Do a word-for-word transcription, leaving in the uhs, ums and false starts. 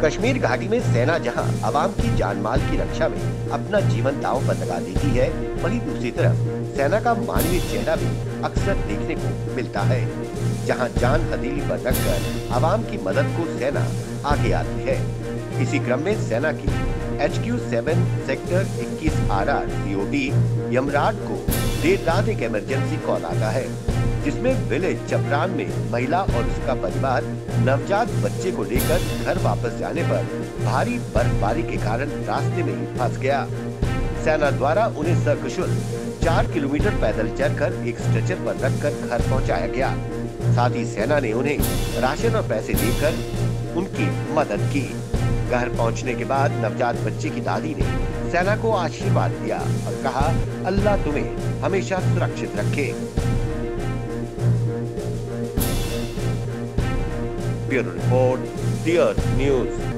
कश्मीर घाटी में सेना जहां आवाम की जान माल की रक्षा में अपना जीवन दांव पर लगा देती है, वहीं दूसरी तरफ सेना का मानवीय चेहरा भी अक्सर देखने को मिलता है, जहां जान हथेली पर रखकर आवाम की मदद को सेना आगे आती है। इसी क्रम में सेना की एच क्यू सेवन सेक्टर इक्कीस R R C O D Yamraj को देर रात एक इमरजेंसी कॉल आता है, जिसमें विलेज चपरान में महिला और उसका परिवार नवजात बच्चे को लेकर घर वापस जाने पर भारी बर्फबारी के कारण रास्ते में ही फंस गया। सेना द्वारा उन्हें सकुशल चार किलोमीटर पैदल चलकर एक स्ट्रेचर पर रखकर घर पहुंचाया गया। साथ ही सेना ने उन्हें राशन और पैसे देकर उनकी मदद की। घर पहुंचने के बाद नवजात बच्चे की दादी ने सेना को आशीर्वाद दिया और कहा, अल्लाह तुम्हें हमेशा सुरक्षित रखे। Bureau report, the earth news.